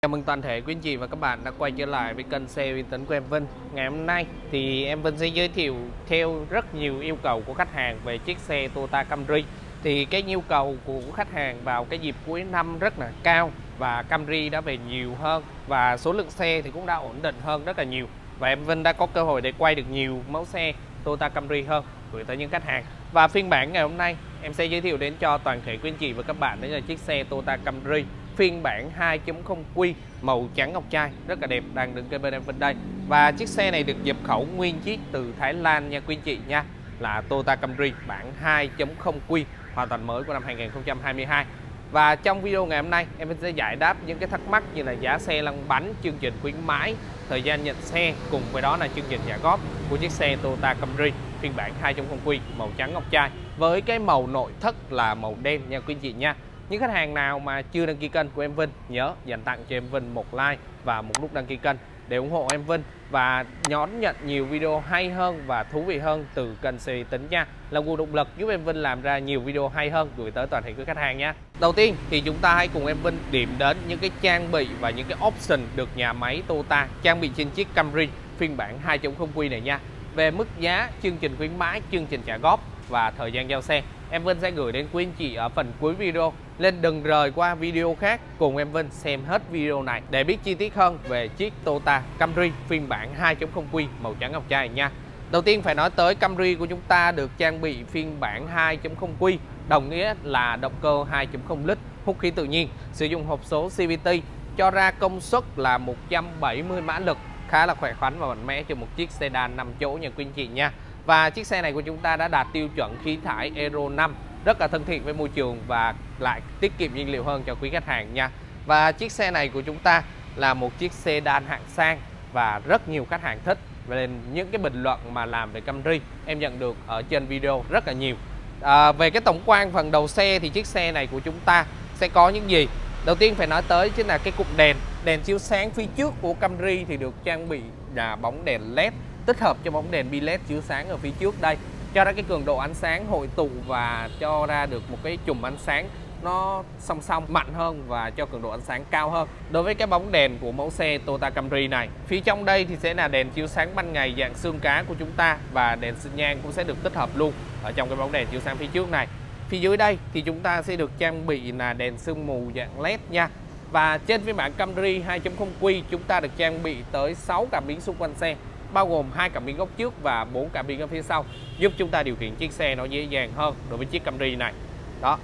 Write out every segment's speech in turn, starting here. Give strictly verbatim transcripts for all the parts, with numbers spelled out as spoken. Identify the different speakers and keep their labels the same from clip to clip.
Speaker 1: Chào mừng toàn thể quý anh chị và các bạn đã quay trở lại với kênh xe uy tín của em Vinh. Ngày hôm nay thì em Vinh sẽ giới thiệu theo rất nhiều yêu cầu của khách hàng về chiếc xe Toyota Camry. Thì cái nhu cầu của khách hàng vào cái dịp cuối năm rất là cao và Camry đã về nhiều hơn và số lượng xe thì cũng đã ổn định hơn rất là nhiều. Và em Vinh đã có cơ hội để quay được nhiều mẫu xe Toyota Camry hơn gửi tới những khách hàng. Và phiên bản ngày hôm nay em sẽ giới thiệu đến cho toàn thể quý anh chị và các bạn đó là chiếc xe Toyota Camry phiên bản hai chấm không Q màu trắng ngọc trai rất là đẹp đang đứng kế bên em Vinh đây. Và chiếc xe này được nhập khẩu nguyên chiếc từ Thái Lan nha quý anh chị nha, là Toyota Camry bản hai chấm không Q hoàn toàn mới của năm hai nghìn không trăm hai mươi hai. Và trong video ngày hôm nay em sẽ giải đáp những cái thắc mắc như là giá xe lăn bánh, chương trình khuyến mãi, thời gian nhận xe, cùng với đó là chương trình trả góp của chiếc xe Toyota Camry phiên bản hai chấm không Q màu trắng ngọc trai với cái màu nội thất là màu đen nha quý anh chị nha. Những khách hàng nào mà chưa đăng ký kênh của em Vinh nhớ dành tặng cho em Vinh một like và một nút đăng ký kênh để ủng hộ em Vinh và đón nhận nhiều video hay hơn và thú vị hơn từ kênh xe uy tín nha, là nguồn động lực giúp em Vinh làm ra nhiều video hay hơn gửi tới toàn thể quý khách hàng nha. Đầu tiên thì chúng ta hãy cùng em Vinh điểm đến những cái trang bị và những cái option được nhà máy Toyota trang bị trên chiếc Camry phiên bản hai chấm không Q này nha. Về mức giá, chương trình khuyến mãi, chương trình trả góp và thời gian giao xe em Vinh sẽ gửi đến quý anh chị ở phần cuối video, nên đừng rời qua video khác, cùng em Vinh xem hết video này để biết chi tiết hơn về chiếc Toyota Camry phiên bản hai chấm không Q màu trắng ngọc trai nha. Đầu tiên phải nói tới Camry của chúng ta được trang bị phiên bản hai chấm không Q, đồng nghĩa là động cơ hai chấm không lít hút khí tự nhiên, sử dụng hộp số xê vê tê, cho ra công suất là một trăm bảy mươi mã lực, khá là khỏe khoắn và mạnh mẽ cho một chiếc sedan năm chỗ nha quý anh chị nha. Và chiếc xe này của chúng ta đã đạt tiêu chuẩn khí thải Euro năm, rất là thân thiện với môi trường và lại tiết kiệm nhiên liệu hơn cho quý khách hàng nha. Và chiếc xe này của chúng ta là một chiếc sedan hạng sang và rất nhiều khách hàng thích, về những cái bình luận mà làm về Camry em nhận được ở trên video rất là nhiều. À, về cái tổng quan phần đầu xe thì chiếc xe này của chúng ta sẽ có những gì? Đầu tiên phải nói tới chính là cái cụm đèn đèn chiếu sáng phía trước của Camry thì được trang bị là bóng đèn led tích hợp cho bóng đèn bi led chiếu sáng ở phía trước đây, cho ra cái cường độ ánh sáng hội tụ và cho ra được một cái chùm ánh sáng nó song song mạnh hơn và cho cường độ ánh sáng cao hơn. Đối với cái bóng đèn của mẫu xe Toyota Camry này, phía trong đây thì sẽ là đèn chiếu sáng ban ngày dạng xương cá của chúng ta, và đèn xi nhan cũng sẽ được tích hợp luôn ở trong cái bóng đèn chiếu sáng phía trước này. Phía dưới đây thì chúng ta sẽ được trang bị là đèn sương mù dạng led nha. Và trên phiên bản Camry hai chấm không Q chúng ta được trang bị tới sáu cảm biến xung quanh xe, bao gồm hai cảm biến góc trước và bốn cảm biến ở phía sau, giúp chúng ta điều khiển chiếc xe nó dễ dàng hơn đối với chiếc Camry này. Đó.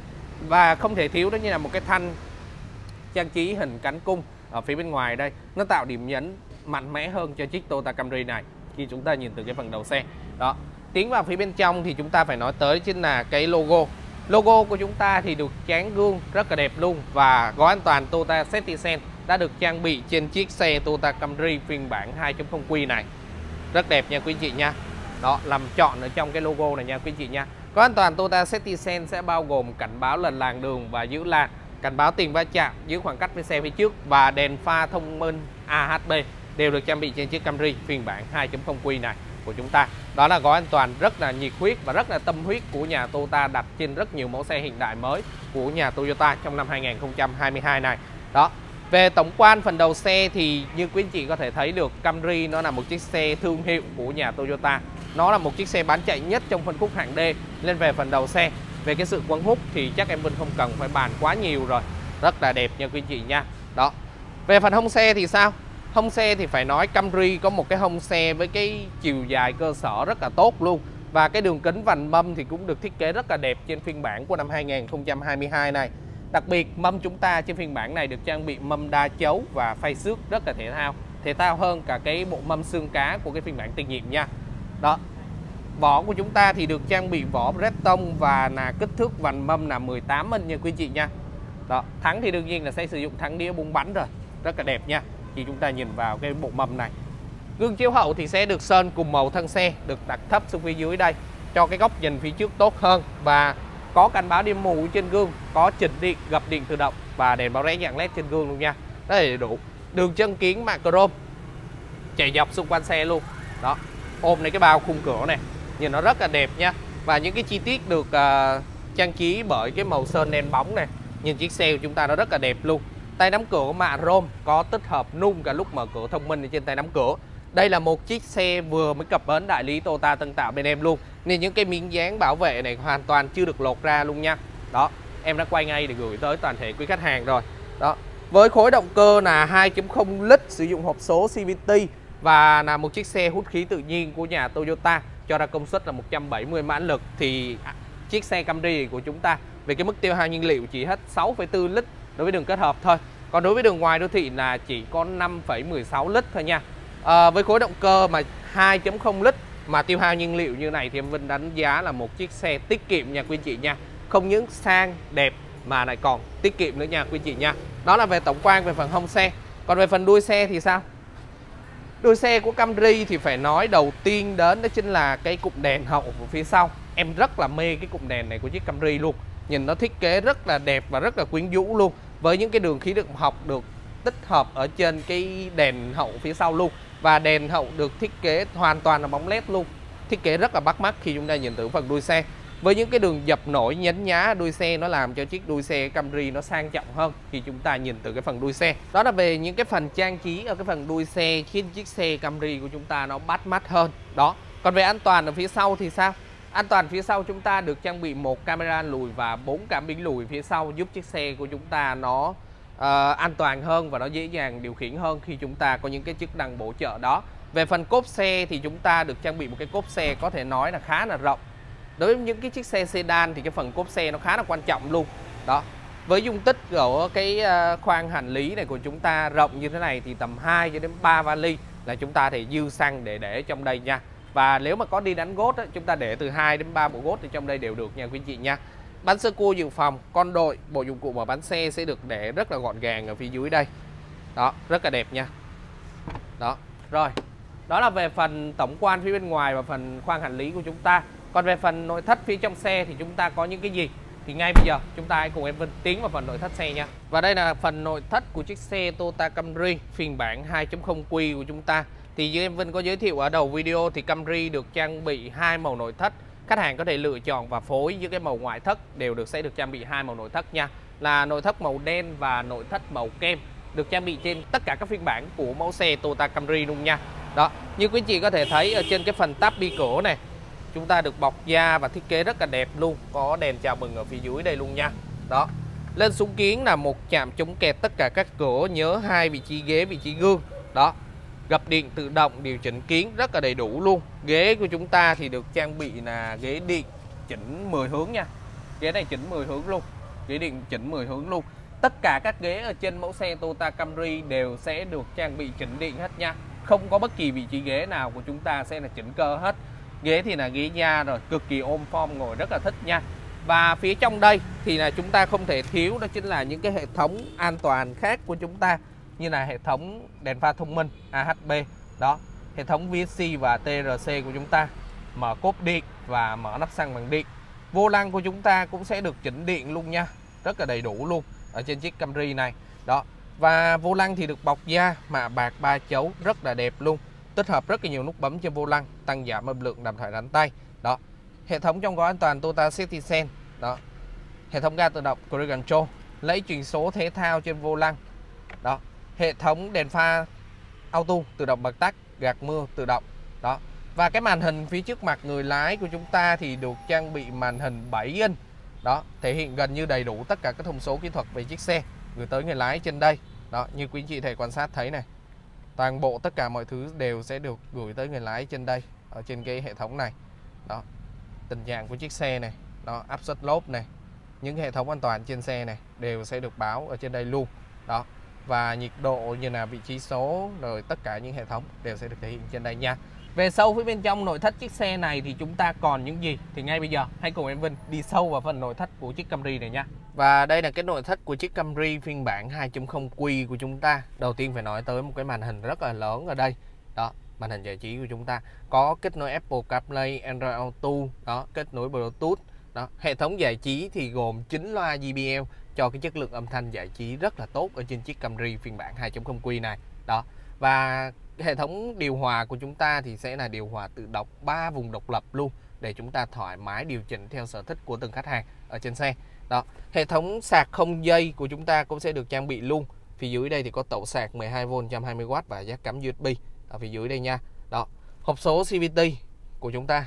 Speaker 1: Và không thể thiếu đó như là một cái thanh trang trí hình cánh cung ở phía bên ngoài đây, nó tạo điểm nhấn mạnh mẽ hơn cho chiếc Toyota Camry này khi chúng ta nhìn từ cái phần đầu xe. Đó. Tiến vào phía bên trong thì chúng ta phải nói tới chính là cái logo. Logo của chúng ta thì được dán gương rất là đẹp luôn, và gói an toàn Toyota Safety Sense đã được trang bị trên chiếc xe Toyota Camry phiên bản hai chấm không Q này. Rất đẹp nha quý anh chị nha. Đó, làm chọn ở trong cái logo này nha quý anh chị nha. Gói an toàn Toyota Safety Sense sẽ bao gồm cảnh báo lệch làn đường và giữ làn, cảnh báo tiền va chạm, giữ khoảng cách với xe phía trước, và đèn pha thông minh a hát bê đều được trang bị trên chiếc Camry phiên bản hai chấm không Q này của chúng ta. Đó là gói an toàn rất là nhiệt huyết và rất là tâm huyết của nhà Toyota đặt trên rất nhiều mẫu xe hiện đại mới của nhà Toyota trong năm hai nghìn không trăm hai mươi hai này. Đó. Về tổng quan phần đầu xe thì như quý anh chị có thể thấy được, Camry nó là một chiếc xe thương hiệu của nhà Toyota. Nó là một chiếc xe bán chạy nhất trong phân khúc hạng D. Lên về phần đầu xe, về cái sự quấn hút thì chắc em Vinh không cần phải bàn quá nhiều rồi. Rất là đẹp nha quý anh chị nha. Đó. Về phần hông xe thì sao? Hông xe thì phải nói Camry có một cái hông xe với cái chiều dài cơ sở rất là tốt luôn. Và cái đường kính vành mâm thì cũng được thiết kế rất là đẹp trên phiên bản của năm hai nghìn không trăm hai mươi hai này. Đặc biệt mâm chúng ta trên phiên bản này được trang bị mâm đa chấu và phay xước rất là thể thao. Thể thao hơn cả cái bộ mâm xương cá của cái phiên bản tiền nhiệm nha. Đó. Vỏ của chúng ta thì được trang bị vỏ Breton và là kích thước vành mâm là mười tám inch nha quý chị nha. Đó. Thắng thì đương nhiên là sẽ sử dụng thắng đĩa bung bánh rồi. Rất là đẹp nha. Khi chúng ta nhìn vào cái bộ mâm này, gương chiếu hậu thì sẽ được sơn cùng màu thân xe, được đặt thấp xuống phía dưới đây cho cái góc nhìn phía trước tốt hơn, và có cảnh báo điểm mù trên gương, có chỉnh điện, gập điện tự động và đèn báo rẽ dạng led trên gương luôn nha. Rất là đầy đủ. Đường chân kiến mạ chrome chạy dọc xung quanh xe luôn. Đó. Ôm lấy cái bao khung cửa này, nhìn nó rất là đẹp nha. Và những cái chi tiết được uh, trang trí bởi cái màu sơn đen bóng này, nhìn chiếc xe của chúng ta nó rất là đẹp luôn. Tay nắm cửa mạ rôm có tích hợp nung cả lúc mở cửa thông minh ở trên tay nắm cửa. Đây là một chiếc xe vừa mới cập bến đại lý Toyota Tân Tạo bên em luôn, nên những cái miếng dán bảo vệ này hoàn toàn chưa được lột ra luôn nha. Đó, em đã quay ngay để gửi tới toàn thể quý khách hàng rồi. Đó, với khối động cơ là hai chấm không lít, sử dụng hộp số xê vê tê và là một chiếc xe hút khí tự nhiên của nhà Toyota, cho ra công suất là một trăm bảy mươi mãn lực, thì chiếc xe Camry của chúng ta về cái mức tiêu hao nhiên liệu chỉ hết sáu phẩy bốn lít đối với đường kết hợp thôi. Còn đối với đường ngoài đô thị là chỉ có năm phẩy mười sáu lít thôi nha. À, với khối động cơ mà hai chấm không lít mà tiêu hao nhiên liệu như này thì em Vinh đánh giá là một chiếc xe tiết kiệm nha quý anh chị nha. Không những sang đẹp mà lại còn tiết kiệm nữa nha quý anh chị nha. Đó là về tổng quan về phần hông xe. Còn về phần đuôi xe thì sao? Đuôi xe của Camry thì phải nói đầu tiên đến đó chính là cái cụm đèn hậu của phía sau. Em rất là mê cái cụm đèn này của chiếc Camry luôn. Nhìn nó thiết kế rất là đẹp và rất là quyến rũ luôn, với những cái đường khí đựng học được tích hợp ở trên cái đèn hậu phía sau luôn. Và đèn hậu được thiết kế hoàn toàn là bóng led luôn, thiết kế rất là bắt mắt khi chúng ta nhìn từ phần đuôi xe. Với những cái đường dập nổi nhấn nhá đuôi xe, nó làm cho chiếc đuôi xe Camry nó sang trọng hơn khi chúng ta nhìn từ cái phần đuôi xe. Đó là về những cái phần trang trí ở cái phần đuôi xe, khiến chiếc xe Camry của chúng ta nó bắt mắt hơn. Đó. Còn về an toàn ở phía sau thì sao? An toàn phía sau chúng ta được trang bị một camera lùi và bốn cảm biến lùi phía sau, giúp chiếc xe của chúng ta nó uh, an toàn hơn và nó dễ dàng điều khiển hơn khi chúng ta có những cái chức năng bổ trợ đó. Về phần cốp xe thì chúng ta được trang bị một cái cốp xe có thể nói là khá là rộng. Đối với những cái chiếc xe sedan thì cái phần cốp xe nó khá là quan trọng luôn. Đó. Với dung tích của cái khoang hành lý này của chúng ta rộng như thế này thì tầm hai cho đến ba vali là chúng ta thể dư xăng để để trong đây nha. Và nếu mà có đi đánh gót á, chúng ta để từ hai đến ba bộ gót thì trong đây đều được nha quý chị nha. Bánh sơ cua dự phòng, con đội, bộ dụng cụ mở bán xe sẽ được để rất là gọn gàng ở phía dưới đây. Đó, rất là đẹp nha. Đó, rồi. Đó là về phần tổng quan phía bên ngoài và phần khoang hành lý của chúng ta. Còn về phần nội thất phía trong xe thì chúng ta có những cái gì? Thì ngay bây giờ chúng ta hãy cùng em Vinh tiến vào phần nội thất xe nha. Và đây là phần nội thất của chiếc xe Toyota Camry phiên bản hai chấm không Q của chúng ta. Thì như em Vinh có giới thiệu ở đầu video thì Camry được trang bị hai màu nội thất. Khách hàng có thể lựa chọn và phối với cái màu ngoại thất đều được sẽ được trang bị hai màu nội thất nha. Là nội thất màu đen và nội thất màu kem, được trang bị trên tất cả các phiên bản của mẫu xe Toyota Camry luôn nha. Đó, như quý chị có thể thấy ở trên cái phần táp bi cửa này, chúng ta được bọc da và thiết kế rất là đẹp luôn, có đèn chào mừng ở phía dưới đây luôn nha. Đó. Lên xuống kiến là một chạm chống kẹt tất cả các cửa, nhớ hai vị trí ghế, vị trí gương. Đó. Gập điện tự động điều chỉnh kiến rất là đầy đủ luôn. Ghế của chúng ta thì được trang bị là ghế điện chỉnh mười hướng nha. Ghế này chỉnh mười hướng luôn. Ghế điện chỉnh mười hướng luôn. Tất cả các ghế ở trên mẫu xe Toyota Camry đều sẽ được trang bị chỉnh điện hết nha. Không có bất kỳ vị trí ghế nào của chúng ta sẽ là chỉnh cơ hết. Ghế thì là ghế da rồi, cực kỳ ôm form, ngồi rất là thích nha. Và phía trong đây thì là chúng ta không thể thiếu, đó chính là những cái hệ thống an toàn khác của chúng ta, như là hệ thống đèn pha thông minh a hát bê, đó, hệ thống vê ét xê và tê rờ xê của chúng ta, mở cốp điện và mở nắp xăng bằng điện. Vô lăng của chúng ta cũng sẽ được chỉnh điện luôn nha, rất là đầy đủ luôn ở trên chiếc Camry này. Đó. Và vô lăng thì được bọc da mạ bạc ba chấu rất là đẹp luôn, tích hợp rất là nhiều nút bấm trên vô lăng, tăng giảm âm lượng đàm thoại đánh tay. Đó. Hệ thống trong gói an toàn Toyota Safety Sense. Đó. Hệ thống ga tự động Cruise Control, lấy chuyển số thể thao trên vô lăng. Đó. Hệ thống đèn pha auto tự động bật tắt, gạt mưa tự động. Đó. Và cái màn hình phía trước mặt người lái của chúng ta thì được trang bị màn hình bảy inch. Đó, thể hiện gần như đầy đủ tất cả các thông số kỹ thuật về chiếc xe gửi tới người lái trên đây. Đó, như quý anh chị thể quan sát thấy này. Toàn bộ tất cả mọi thứ đều sẽ được gửi tới người lái trên đây, ở trên cái hệ thống này. Đó. Tình trạng của chiếc xe này, đó, áp suất lốp này, những hệ thống an toàn trên xe này đều sẽ được báo ở trên đây luôn. Đó. Và nhiệt độ như là vị trí số, rồi tất cả những hệ thống đều sẽ được thể hiện trên đây nha. Về sâu phía bên trong nội thất chiếc xe này thì chúng ta còn những gì? Thì ngay bây giờ hãy cùng em Vinh đi sâu vào phần nội thất của chiếc Camry này nha. Và đây là cái nội thất của chiếc Camry phiên bản hai chấm không Q của chúng ta. Đầu tiên phải nói tới một cái màn hình rất là lớn ở đây. Đó, màn hình giải trí của chúng ta có kết nối Apple CarPlay, Android Auto, đó, kết nối Bluetooth. Đó, hệ thống giải trí thì gồm chín loa gi bê lờ cho cái chất lượng âm thanh giải trí rất là tốt ở trên chiếc Camry phiên bản hai chấm không Q này. Đó. Và hệ thống điều hòa của chúng ta thì sẽ là điều hòa tự động ba vùng độc lập luôn, để chúng ta thoải mái điều chỉnh theo sở thích của từng khách hàng ở trên xe. Đó, hệ thống sạc không dây của chúng ta cũng sẽ được trang bị luôn, Phía dưới đây thì có tẩu sạc mười hai vôn một trăm hai mươi oát và jack cắm u ét bê ở phía dưới đây nha. Đó, hộp số xê vê tê của chúng ta.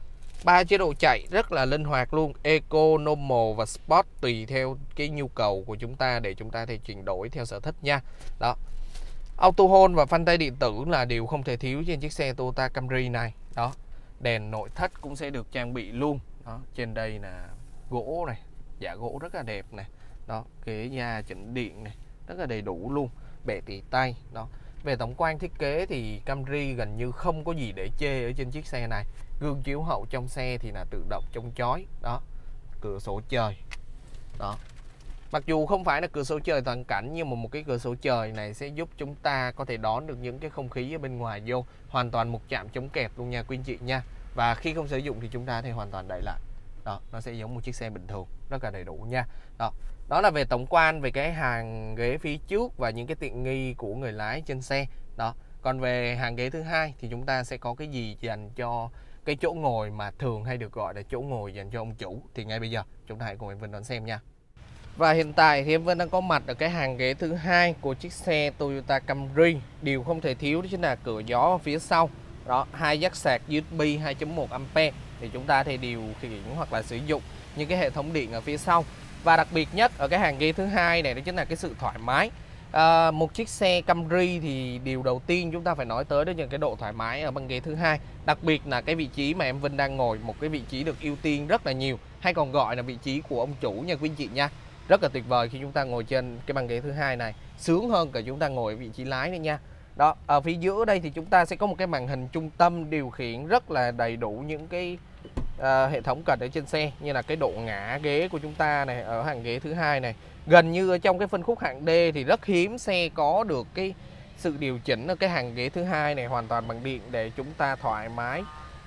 Speaker 1: Ba chế độ chạy rất là linh hoạt luôn, Eco, Normal và Sport, tùy theo cái nhu cầu của chúng ta để chúng ta thể chuyển đổi theo sở thích nha. Đó. Auto hold và phanh tay điện tử là điều không thể thiếu trên chiếc xe Toyota Camry này. Đó. Đèn nội thất cũng sẽ được trang bị luôn. Đó, trên đây là gỗ này, dạ gỗ rất là đẹp này. Đó, ghế da chỉnh điện này, rất là đầy đủ luôn. Bệ tỉ tay. Đó. Về tổng quan thiết kế thì Camry gần như không có gì để chê ở trên chiếc xe này. Gương chiếu hậu trong xe thì là tự động chống chói. Đó, cửa sổ trời. Đó. Mặc dù không phải là cửa sổ trời toàn cảnh, nhưng mà một cái cửa sổ trời này sẽ giúp chúng ta có thể đón được những cái không khí ở bên ngoài vô. Hoàn toàn một chạm chống kẹt luôn nha quý anh chị nha. Và khi không sử dụng thì chúng ta thì hoàn toàn đẩy lại. Đó, nó sẽ giống một chiếc xe bình thường, rất là đầy đủ nha. Đó. Đó là về tổng quan về cái hàng ghế phía trước và những cái tiện nghi của người lái trên xe. Đó. Còn về hàng ghế thứ hai thì chúng ta sẽ có cái gì dành cho cái chỗ ngồi mà thường hay được gọi là chỗ ngồi dành cho ông chủ, thì ngay bây giờ chúng ta hãy cùng em Vinh đón xem nha. Và hiện tại thì em Vinh đang có mặt ở cái hàng ghế thứ hai của chiếc xe Toyota Camry. Điều không thể thiếu đó chính là cửa gió ở phía sau. Đó, hai jack sạc u ét bê hai chấm một ampe thì chúng ta thể điều khiển hoặc là sử dụng những cái hệ thống điện ở phía sau. Và đặc biệt nhất ở cái hàng ghế thứ hai này đó chính là cái sự thoải mái. À, một chiếc xe Camry thì điều đầu tiên chúng ta phải nói tới đó là cái độ thoải mái ở băng ghế thứ hai. Đặc biệt là cái vị trí mà em Vinh đang ngồi, một cái vị trí được ưu tiên rất là nhiều, hay còn gọi là vị trí của ông chủ nha quý anh chị nha. Rất là tuyệt vời khi chúng ta ngồi trên cái băng ghế thứ hai này, sướng hơn cả chúng ta ngồi ở vị trí lái nữa nha. Đó, ở phía giữa đây thì chúng ta sẽ có một cái màn hình trung tâm điều khiển rất là đầy đủ những cái uh, hệ thống cần ở trên xe, như là cái độ ngả ghế của chúng ta này ở hàng ghế thứ hai này. Gần như ở trong cái phân khúc hạng D thì rất hiếm xe có được cái sự điều chỉnh ở cái hàng ghế thứ hai này hoàn toàn bằng điện để chúng ta thoải mái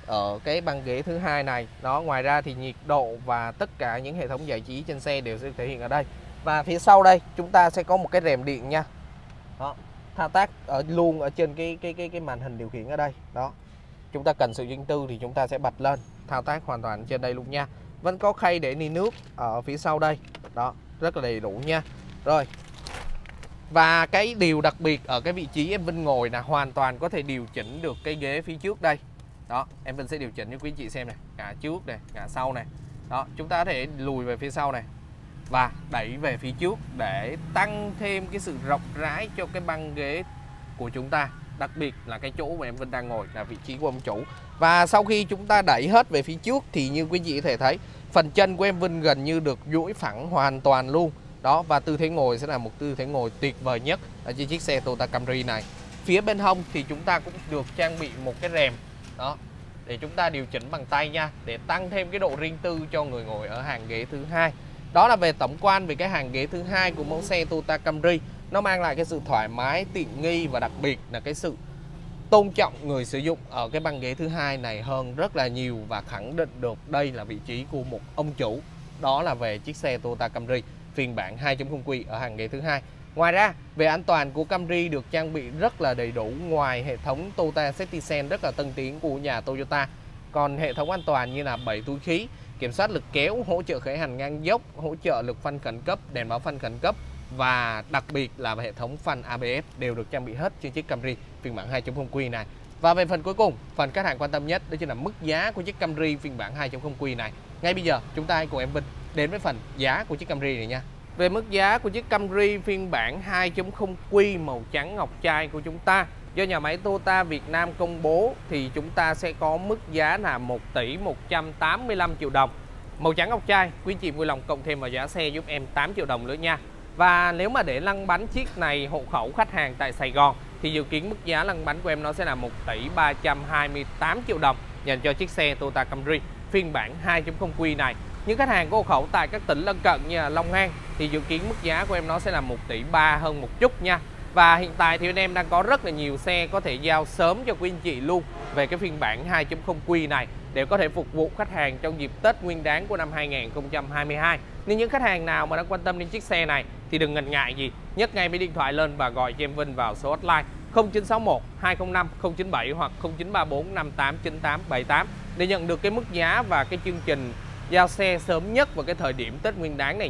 Speaker 1: ở cái băng ghế thứ hai này. Đó, ngoài ra thì nhiệt độ và tất cả những hệ thống giải trí trên xe đều sẽ thể hiện ở đây. Và phía sau đây chúng ta sẽ có một cái rèm điện nha. Đó, thao tác ở luôn ở trên cái cái cái cái màn hình điều khiển ở đây. Đó. Chúng ta cần sự riêng tư thì chúng ta sẽ bật lên, thao tác hoàn toàn trên đây luôn nha. Vẫn có khay để ni nước ở phía sau đây. Đó, rất là đầy đủ nha. Rồi. Và cái điều đặc biệt ở cái vị trí em Vinh ngồi là hoàn toàn có thể điều chỉnh được cái ghế phía trước đây. Đó, em Vinh sẽ điều chỉnh cho quý anh chị xem này, ngả trước này, ngả sau này. Đó, chúng ta có thể lùi về phía sau này và đẩy về phía trước để tăng thêm cái sự rộng rãi cho cái băng ghế của chúng ta. Đặc biệt là cái chỗ mà em Vinh đang ngồi là vị trí của ông chủ. Và sau khi chúng ta đẩy hết về phía trước thì như quý anh chị có thể thấy, phần chân của em Vinh gần như được duỗi phẳng hoàn toàn luôn. Đó, và tư thế ngồi sẽ là một tư thế ngồi tuyệt vời nhất ở trên chiếc xe Toyota Camry này. Phía bên hông thì chúng ta cũng được trang bị một cái rèm. Đó, để chúng ta điều chỉnh bằng tay nha, để tăng thêm cái độ riêng tư cho người ngồi ở hàng ghế thứ hai. Đó là về tổng quan về cái hàng ghế thứ hai của mẫu xe Toyota Camry. Nó mang lại cái sự thoải mái, tiện nghi và đặc biệt là cái sự tôn trọng người sử dụng ở cái băng ghế thứ hai này hơn rất là nhiều, và khẳng định được đây là vị trí của một ông chủ. Đó là về chiếc xe Toyota Camry phiên bản hai chấm không Q ở hàng ghế thứ hai. Ngoài ra, về an toàn của Camry được trang bị rất là đầy đủ. Ngoài hệ thống Toyota Safety Sense rất là tân tiến của nhà Toyota, còn hệ thống an toàn như là bảy túi khí, kiểm soát lực kéo, hỗ trợ khởi hành ngang dốc, hỗ trợ lực phanh khẩn cấp, đèn báo phanh khẩn cấp, và đặc biệt là hệ thống phanh a bê ét đều được trang bị hết trên chiếc Camry phiên bản hai chấm không Q này. Và về phần cuối cùng, phần khách hàng quan tâm nhất đó chính là mức giá của chiếc Camry phiên bản hai chấm không Q này. Ngay bây giờ chúng ta hãy cùng em Vinh đến với phần giá của chiếc Camry này nha. Về mức giá của chiếc Camry phiên bản hai chấm không Q màu trắng ngọc trai của chúng ta, do nhà máy Toyota Việt Nam công bố thì chúng ta sẽ có mức giá là một tỷ một trăm tám mươi lăm triệu đồng. Màu trắng ngọc trai, quý chị vui lòng cộng thêm vào giá xe giúp em tám triệu đồng nữa nha. Và nếu mà để lăn bánh chiếc này hộ khẩu khách hàng tại Sài Gòn thì dự kiến mức giá lăn bánh của em nó sẽ là một tỷ ba trăm hai mươi tám triệu đồng dành cho chiếc xe Toyota Camry phiên bản hai chấm không Q này. Những khách hàng có hộ khẩu tại các tỉnh lân cận như là Long An thì dự kiến mức giá của em nó sẽ là một tỷ ba hơn một chút nha. Và hiện tại thì anh em đang có rất là nhiều xe có thể giao sớm cho quý anh chị luôn về cái phiên bản hai chấm không Q này để có thể phục vụ khách hàng trong dịp Tết Nguyên đán của năm hai nghìn không trăm hai mươi hai. Nên những khách hàng nào mà đang quan tâm đến chiếc xe này thì đừng ngần ngại gì, nhấc ngay mấy điện thoại lên và gọi cho em Vinh vào số hotline không chín sáu một hai không năm không chín bảy hoặc không chín ba bốn năm tám chín tám bảy tám để nhận được cái mức giá và cái chương trình giao xe sớm nhất vào cái thời điểm Tết Nguyên đán này nha.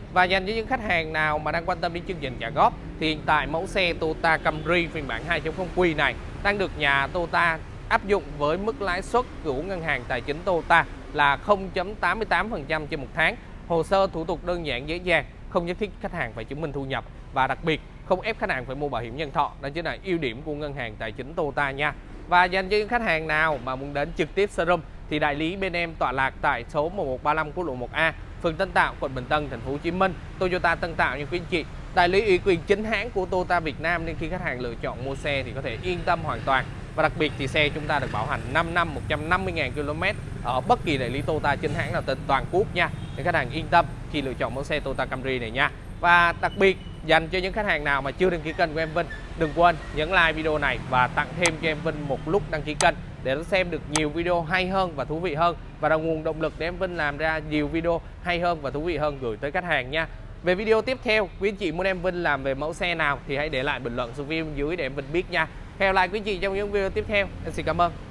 Speaker 1: Và dành cho những khách hàng nào mà đang quan tâm đến chương trình trả góp thì hiện tại mẫu xe Toyota Camry phiên bản hai chấm không Q này đang được nhà Toyota áp dụng với mức lãi suất của ngân hàng tài chính Toyota là không phẩy tám mươi tám phần trăm trên một tháng. Hồ sơ thủ tục đơn giản dễ dàng, không nhất thiết khách hàng phải chứng minh thu nhập và đặc biệt không ép khách hàng phải mua bảo hiểm nhân thọ. Đó chính là ưu điểm của ngân hàng tài chính Toyota nha. Và dành cho những khách hàng nào mà muốn đến trực tiếp showroom thì đại lý bên em tọa lạc tại số một một ba lăm quốc lộ một A, phường Tân Tạo, quận Bình Tân, thành phố Hồ Chí Minh. Toyota Tân Tạo như quý anh chị, đại lý ủy quyền chính hãng của Toyota Việt Nam, nên khi khách hàng lựa chọn mua xe thì có thể yên tâm hoàn toàn. Và đặc biệt thì xe chúng ta được bảo hành năm năm một trăm năm mươi nghìn ki lô mét ở bất kỳ đại lý Toyota chính hãng nào trên toàn quốc nha. Nên khách hàng yên tâm khi lựa chọn mẫu xe Toyota Camry này nha. Và đặc biệt dành cho những khách hàng nào mà chưa đăng ký kênh của em Vinh, đừng quên nhấn like video này và tặng thêm cho em Vinh một lúc đăng ký kênh để nó xem được nhiều video hay hơn và thú vị hơn, và là nguồn động lực để em Vinh làm ra nhiều video hay hơn và thú vị hơn gửi tới khách hàng nha. Về video tiếp theo, quý anh chị muốn em Vinh làm về mẫu xe nào thì hãy để lại bình luận xuống phía bên dưới để em Vinh biết nha. Hẹn gặp lại quý anh chị trong những video tiếp theo. Em xin cảm ơn.